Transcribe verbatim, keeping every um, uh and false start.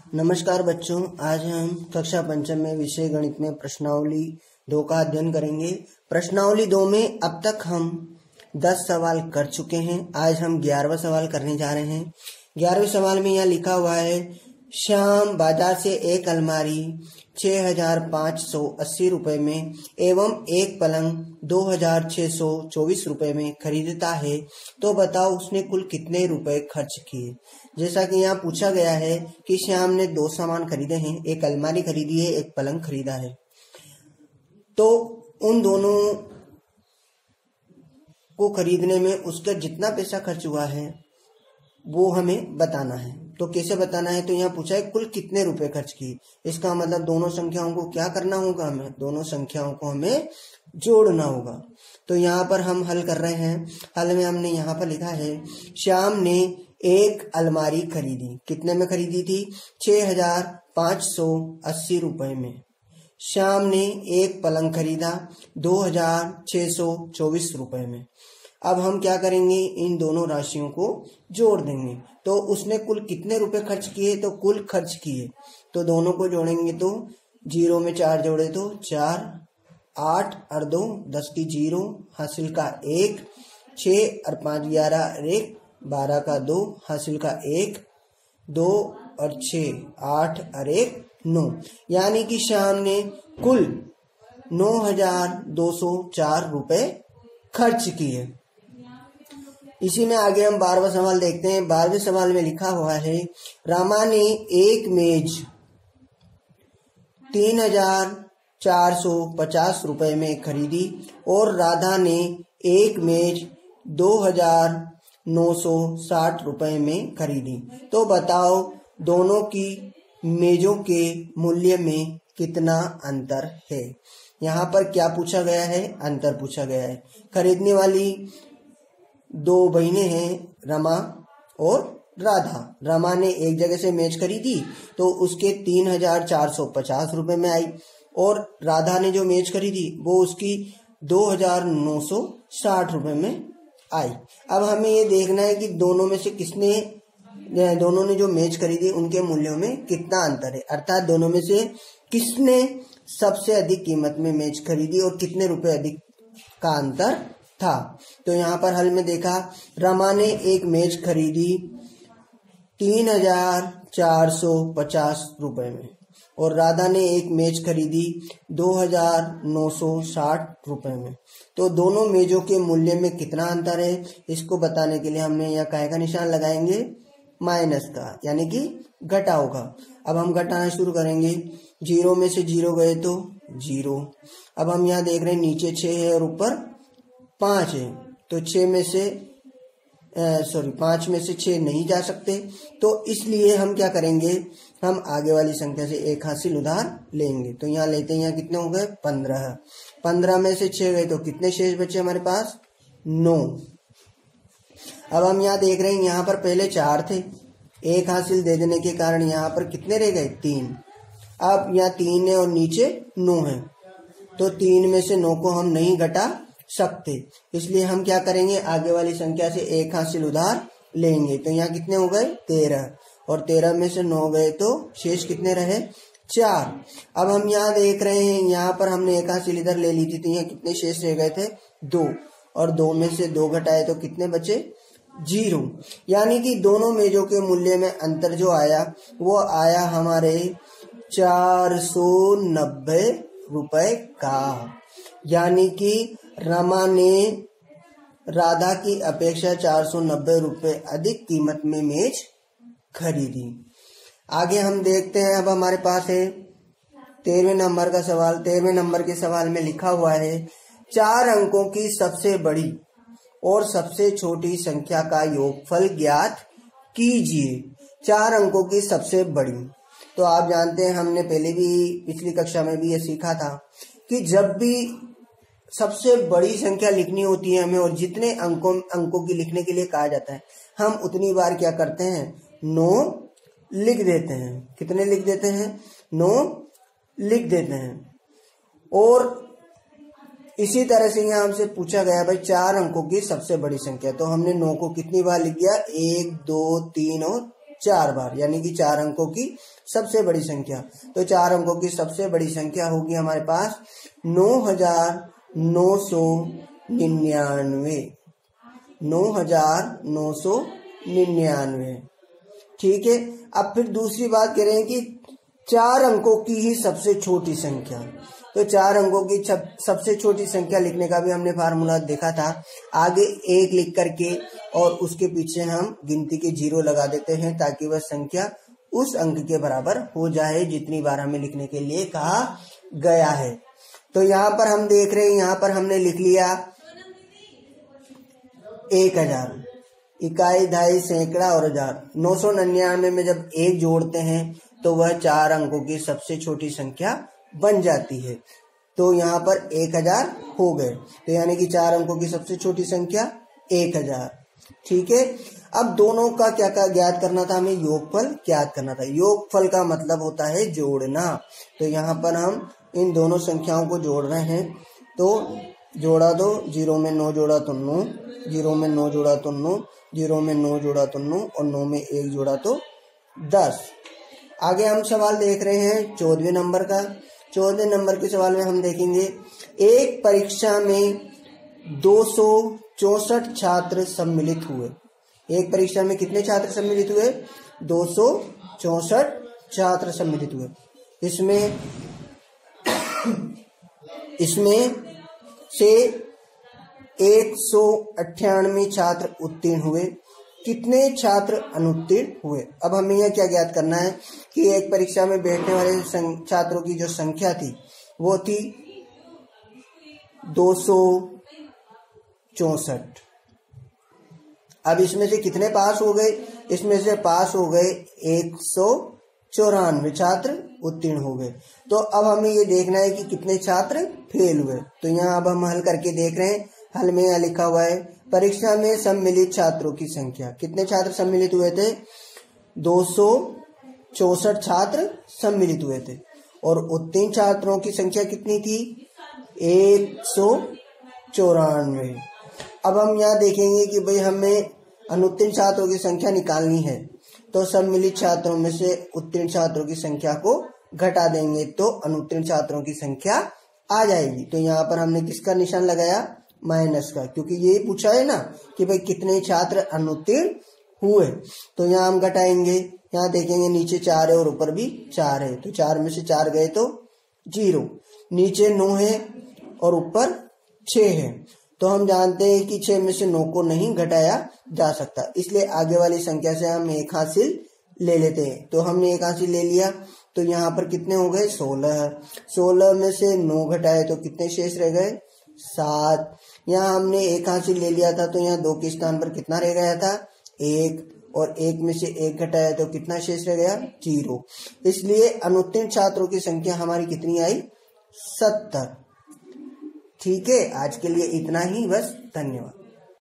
नमस्कार बच्चों, आज हम कक्षा पंचम में विषय गणित में प्रश्नावली दो का अध्ययन करेंगे। प्रश्नावली दो में अब तक हम दस सवाल कर चुके हैं। आज हम ग्यारहवां सवाल करने जा रहे हैं। ग्यारहवें सवाल में यहाँ लिखा हुआ है, श्याम बाजार से एक अलमारी छह हजार पाँच सौ अस्सी रुपए में एवं एक पलंग दो हजार छह सौ चौबीस रुपए में खरीदता है, तो बताओ उसने कुल कितने रुपए खर्च किए। जैसा कि यहाँ पूछा गया है कि श्याम ने दो सामान खरीदे हैं, एक अलमारी खरीदी है, एक पलंग खरीदा है, तो उन दोनों को खरीदने में उसका जितना पैसा खर्च हुआ है वो हमें बताना है। तो कैसे बताना है, तो यहाँ पूछा है कुल कितने रुपए खर्च किए। इसका मतलब दोनों संख्याओं को क्या करना होगा, हमें दोनों संख्याओं को हमें जोड़ना होगा। तो यहाँ पर हम हल कर रहे हैं। हल में हमने यहाँ पर लिखा है, श्याम ने एक अलमारी खरीदी। कितने में खरीदी थी? छह हजार पाँच सौ अस्सी रुपए में। श्याम ने एक पलंग खरीदा दो हजार छह सौ चौबीस रुपए में। अब हम क्या करेंगे, इन दोनों राशियों को जोड़ देंगे। तो उसने कुल कितने रुपए खर्च किए, तो कुल खर्च किए, तो दोनों को जोड़ेंगे तो जीरो में चार जोड़े तो चार, आठ और दो दस की जीरो, हासिल का एक, छः और पाँच ग्यारह, एक बारह का दो, हासिल का एक, दो और छः आठ और एक नौ। यानी कि श्याम ने कुल नौ हजार दो सौ चार रुपए खर्च किए। इसी में आगे हम बारहवां सवाल देखते हैं। बारहवें सवाल में लिखा हुआ है, रामा ने एक मेज तीन हजार चार सौ पचास रुपए में खरीदी और राधा ने एक मेज दो हजार नौ सौ साठ रुपए में खरीदी। तो बताओ दोनों की मेजों के मूल्य में कितना अंतर है। यहाँ पर क्या पूछा गया है? अंतर पूछा गया है। खरीदने वाली दो बहनें हैं, रमा और राधा। रमा ने एक जगह से मेज खरीदी तो उसके तीन हजार चार सौ पचास रुपए में आई, और राधा ने जो मेज खरीदी वो उसकी दो हजार नौ सौ साठ रुपए में आई। अब हमें ये देखना है कि दोनों में से किसने दोनों ने जो मेज खरीदी उनके मूल्यों में कितना अंतर है, अर्थात दोनों में से किसने सबसे अधिक कीमत में मेज खरीदी और कितने रुपए अधिक का अंतर था। तो यहाँ पर हल में देखा, रमा ने एक मेज खरीदी तीन हजार चार सौ पचास रुपए में और राधा ने एक मेज खरीदी दो हजार नौ सौ साठ रुपए में। तो दोनों मेजों के मूल्य में कितना अंतर है, इसको बताने के लिए हमने यहाँ काय का निशान लगाएंगे, माइनस का, यानी कि घटा होगा। अब हम घटाना शुरू करेंगे। जीरो में से जीरो गए तो जीरो। अब हम यहाँ देख रहे हैं नीचे छः है और ऊपर पाँच है, तो छः में से सॉरी पाँच में से छः नहीं जा सकते, तो इसलिए हम क्या करेंगे, हम आगे वाली संख्या से एक हासिल उधार लेंगे। तो यहाँ लेते हैं, यहाँ कितने हो गए? पंद्रह। पंद्रह में से छः गए तो कितने शेष बचे हमारे पास? नौ। अब हम यहाँ देख रहे हैं, यहाँ पर पहले चार थे, एक हासिल दे देने के कारण यहाँ पर कितने रह गए? तीन। अब यहाँ तीन है और नीचे नौ है, तो तीन में से नौ को हम नहीं घटा सकते, इसलिए हम क्या करेंगे, आगे वाली संख्या से एक हासिल उधार लेंगे। तो यहाँ कितने हो गए? तेरह, और तेरह में से नौ गए तो शेष कितने रहे? चार। अब हम यहाँ देख रहे हैं, यहाँ पर हमने एक हासिल इधर ले ली थी, तो यहाँ कितने शेष रह गए थे? दो, और दो में से दो घटाए तो कितने बचे? जीरो। यानी कि दोनों मेजों के मूल्य में अंतर जो आया वो आया हमारे चार सौ नब्बे रुपए का। यानी कि रमा ने राधा की अपेक्षा चार सौ नब्बे रुपए अधिक कीमत में मेज खरीदी। आगे हम देखते हैं, अब हमारे पास है तेरहवें नंबर का सवाल। तेरहवें नंबर के सवाल में लिखा हुआ है, चार अंकों की सबसे बड़ी और सबसे छोटी संख्या का योगफल ज्ञात कीजिए। चार अंकों की सबसे बड़ी, तो आप जानते हैं, हमने पहले भी पिछली कक्षा में भी ये सीखा था कि जब भी सबसे बड़ी संख्या लिखनी होती है हमें, और जितने अंकों अंकों की लिखने के लिए कहा जाता है, हम उतनी बार क्या करते हैं? नौ लिख देते हैं। कितने लिख देते हैं? नौ लिख देते हैं। और इसी तरह से यहाँ हमसे पूछा गया, भाई चार अंकों की सबसे बड़ी संख्या, तो हमने नौ को कितनी बार लिख दिया? एक, दो, तीन और चार बार, यानी कि चार अंकों की सबसे बड़ी संख्या। तो चार अंकों की सबसे बड़ी संख्या होगी हमारे पास नौ हजार नौ सौ निन्यानवे, नौ हजार नौ सौ निन्यानवे। ठीक है, अब फिर दूसरी बात कह रहे हैं कि चार अंकों की ही सबसे छोटी संख्या। तो चार अंकों की सबसे छोटी संख्या लिखने का भी हमने फार्मूला देखा था। आगे एक लिख करके और उसके पीछे हम गिनती के जीरो लगा देते हैं ताकि वह संख्या उस अंक के बराबर हो जाए जितनी बार हमें लिखने के लिए कहा गया है। तो यहाँ पर हम देख रहे हैं, यहाँ पर हमने लिख लिया एक हजार, इकाई, दहाई, सैकड़ा और हजार। नौ सौ निन्यानवे में जब एक जोड़ते हैं तो वह चार अंकों की सबसे छोटी संख्या बन जाती है। तो यहाँ पर एक हजार हो गए, तो यानी कि चार अंकों की सबसे छोटी संख्या एक हजार। ठीक है, अब दोनों का क्या क्या ज्ञात करना था, हमें योगफल ज्ञात करना था। योगफल का मतलब होता है जोड़ना। तो यहाँ पर हम इन दोनों संख्याओं को जोड़ रहे हैं। तो जोड़ा दो, जीरो में नौ जोड़ा तो नौ, जीरो में नौ जोड़ा तो नौ, जीरो में नौ जोड़ा तो नौ और नौ में एक जोड़ा तो दस। आगे हम सवाल देख रहे हैं चौदहवें नंबर का। चौदहवें नंबर के सवाल में हम देखेंगे एक परीक्षा में दो सौ चौसठ छात्र सम्मिलित हुए। एक परीक्षा में कितने छात्र सम्मिलित हुए? दो सौ चौसठ छात्र सम्मिलित हुए। इसमें इसमें से एक सौ अट्ठानवे छात्र उत्तीर्ण हुए, कितने छात्र अनुत्तीर्ण हुए? अब हमें यह क्या ज्ञात करना है कि एक परीक्षा में बैठने वाले छात्रों की जो संख्या थी वो थी दो सौ चौसठ। अब इसमें से कितने पास हो गए? इसमें से पास हो गए एक सौ चौरानवे छात्र उत्तीर्ण हो गए। तो अब हमें ये देखना है कि कितने छात्र फेल हुए। तो यहाँ अब हम हल करके देख रहे हैं। हल में यहाँ लिखा हुआ है परीक्षा में सम्मिलित छात्रों की संख्या। कितने छात्र सम्मिलित हुए थे? दो सौ चौसठ छात्र सम्मिलित हुए थे। और उत्तीर्ण छात्रों की संख्या कितनी थी? एक सौ चौरानवे। अब हम यहाँ देखेंगे कि भाई हमें अनुत्तीर्ण छात्रों की संख्या निकालनी है, तो सम्मिलित छात्रों में से उत्तीर्ण छात्रों की संख्या को घटा देंगे तो अनुत्तीर्ण छात्रों की संख्या आ जाएगी। तो यहाँ पर हमने किसका निशान लगाया? माइनस का, क्योंकि ये पूछा है ना कि भाई कितने छात्र अनुत्तीर्ण हुए। तो यहाँ हम घटाएंगे, यहाँ देखेंगे नीचे चार है और ऊपर भी चार है, तो चार में से चार गए तो जीरो। नीचे नौ है और ऊपर छह है, तो हम जानते हैं कि छह में से नौ को नहीं घटाया जा सकता, इसलिए आगे वाली संख्या से हम एक हासिल ले लेते हैं। तो हमने एक हासिल ले लिया, तो यहाँ पर कितने हो गए? सोलह। सोलह में से नौ घटाए तो कितने शेष रह गए? सात। यहाँ हमने एक हासिल ले लिया था, तो यहाँ दो के स्थान पर कितना रह गया था? एक। और एक में से एक घटाया तो कितना शेष रह गया? जीरो। इसलिए अनुत्तीर्ण छात्रों की संख्या हमारी कितनी आई? सत्तर। ठीक है, आज के लिए इतना ही बस। धन्यवाद।